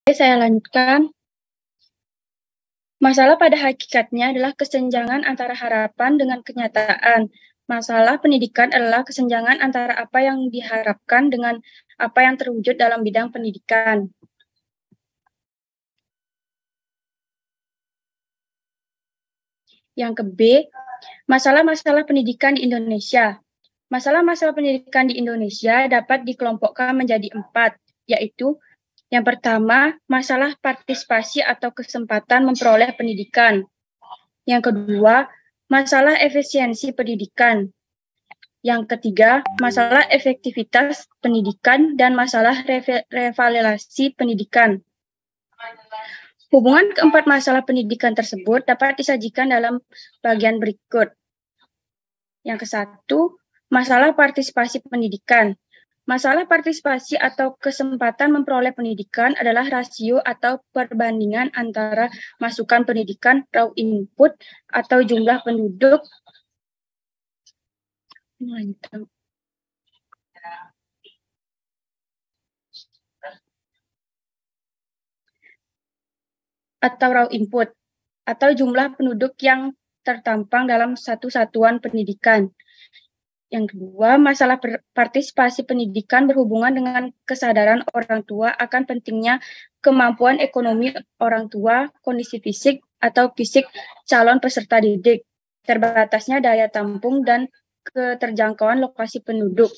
Saya lanjutkan. Masalah pada hakikatnya adalah kesenjangan antara harapan dengan kenyataan. Masalah pendidikan adalah kesenjangan antara apa yang diharapkan dengan apa yang terwujud dalam bidang pendidikan. Yang ke B, masalah-masalah pendidikan di Indonesia. Masalah-masalah pendidikan di Indonesia dapat dikelompokkan menjadi 4, yaitu yang pertama, masalah partisipasi atau kesempatan memperoleh pendidikan. Yang kedua, masalah efisiensi pendidikan. Yang ketiga, masalah efektivitas pendidikan dan masalah revalidasi pendidikan. Hubungan keempat masalah pendidikan tersebut dapat disajikan dalam bagian berikut. Yang ke-1, masalah partisipasi pendidikan. Masalah partisipasi atau kesempatan memperoleh pendidikan adalah rasio atau perbandingan antara masukan pendidikan raw input atau jumlah penduduk atau raw input atau jumlah penduduk yang tertampang dalam satu satuan pendidikan. Yang kedua, masalah partisipasi pendidikan berhubungan dengan kesadaran orang tua akan pentingnya kemampuan ekonomi orang tua, kondisi fisik atau fisik calon peserta didik, terbatasnya daya tampung dan keterjangkauan lokasi penduduk.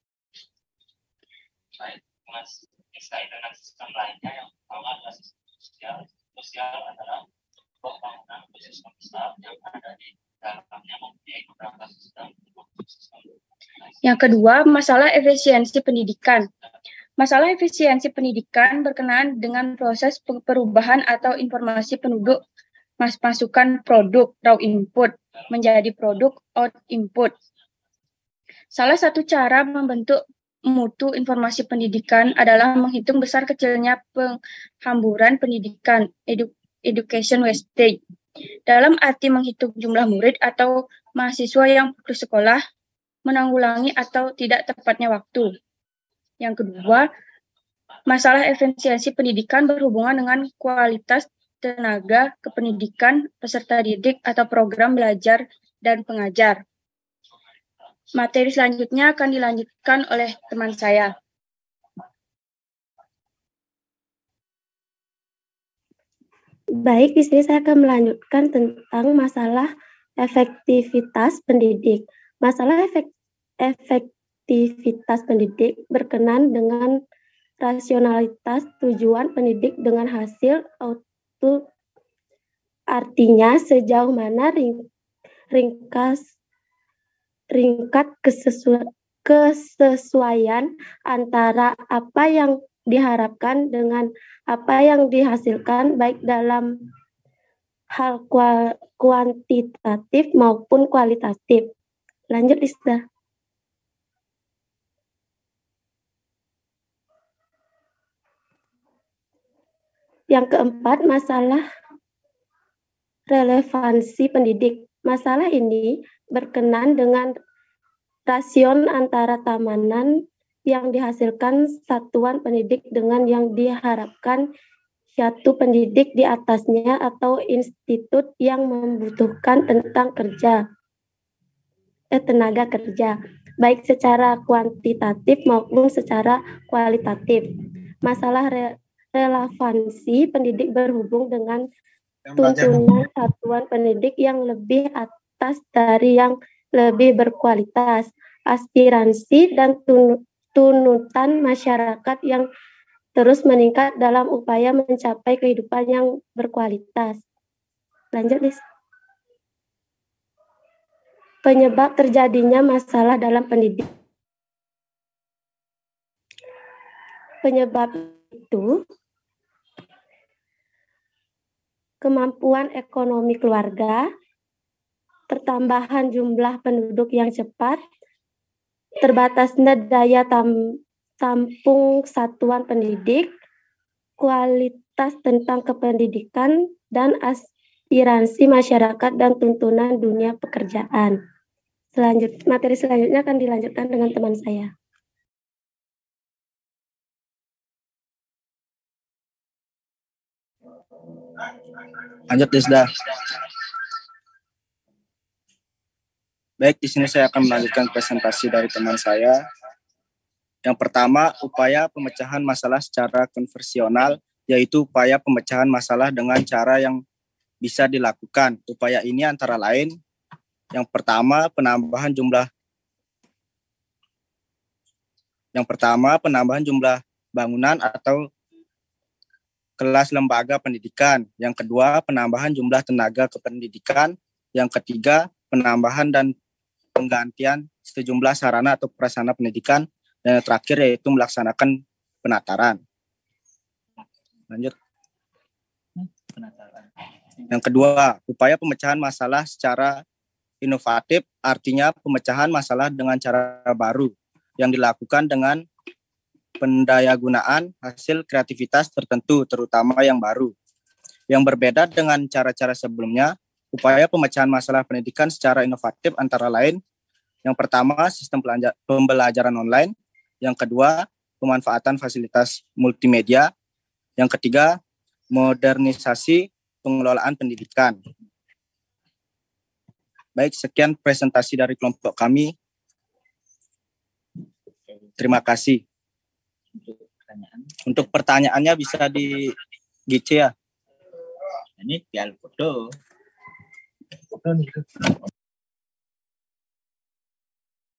Baik, Mas, terkait dengan sistem lainnya yang pertama adalah sistem sosial. Sosial adalah pembangunan ekosistem besar yang ada di dalamnya mempunyai beberapa sistem. Yang kedua, masalah efisiensi pendidikan. Masalah efisiensi pendidikan berkenaan dengan proses perubahan atau informasi penduduk masukan produk raw input menjadi produk out input. Salah satu cara membentuk mutu informasi pendidikan adalah menghitung besar kecilnya penghamburan pendidikan, education wastage. Dalam arti menghitung jumlah murid atau mahasiswa yang putus sekolah, menanggulangi atau tidak tepatnya waktu. Yang kedua, masalah efisiensi pendidikan berhubungan dengan kualitas tenaga kependidikan, peserta didik, atau program belajar dan pengajar. Materi selanjutnya akan dilanjutkan oleh teman saya. Baik, di sini saya akan melanjutkan tentang masalah efektivitas pendidik. Masalah efektivitas pendidik berkenaan dengan rasionalitas tujuan pendidik dengan hasil output, artinya sejauh mana ringkat kesesuaian antara apa yang diharapkan dengan apa yang dihasilkan baik dalam hal kuantitatif maupun kualitatif. Lanjut, Lista. Yang keempat, masalah relevansi pendidik. Masalah ini berkenaan dengan rasion antara tamanan yang dihasilkan satuan pendidik dengan yang diharapkan suatu pendidik di atasnya atau institut yang membutuhkan tentang tenaga kerja, baik secara kuantitatif maupun secara kualitatif. Masalah relevansi pendidik berhubung dengan tuntunan satuan pendidik yang lebih atas dari yang lebih berkualitas, aspirasi dan tunutan masyarakat yang terus meningkat dalam upaya mencapai kehidupan yang berkualitas. Lanjut, Lis. Penyebab terjadinya masalah dalam pendidik. Penyebab itu kemampuan ekonomi keluarga, pertambahan jumlah penduduk yang cepat, terbatasnya daya tampung satuan pendidik, kualitas tentang kependidikan, dan aspirasi masyarakat dan tuntunan dunia pekerjaan. Materi selanjutnya akan dilanjutkan dengan teman saya. Lanjut, Desda. Baik, di sini saya akan melanjutkan presentasi dari teman saya. Yang pertama, upaya pemecahan masalah secara konversional, yaitu upaya pemecahan masalah dengan cara yang bisa dilakukan. Upaya ini antara lain, yang pertama, penambahan jumlah bangunan atau kelas lembaga pendidikan. Yang kedua, penambahan jumlah tenaga kependidikan. Yang ketiga, penambahan dan penggantian sejumlah sarana atau prasarana pendidikan. Dan yang terakhir yaitu melaksanakan penataran. Lanjut. Yang kedua, upaya pemecahan masalah secara inovatif, artinya pemecahan masalah dengan cara baru yang dilakukan dengan pendayagunaan hasil kreativitas tertentu, terutama yang baru. Yang berbeda dengan cara-cara sebelumnya, upaya pemecahan masalah pendidikan secara inovatif antara lain, yang pertama, sistem pembelajaran online. Yang kedua, pemanfaatan fasilitas multimedia. Yang ketiga, modernisasi pengelolaan pendidikan. Baik, sekian presentasi dari kelompok kami. Terima kasih. Untuk pertanyaannya bisa di GC ya. Ini pial foto.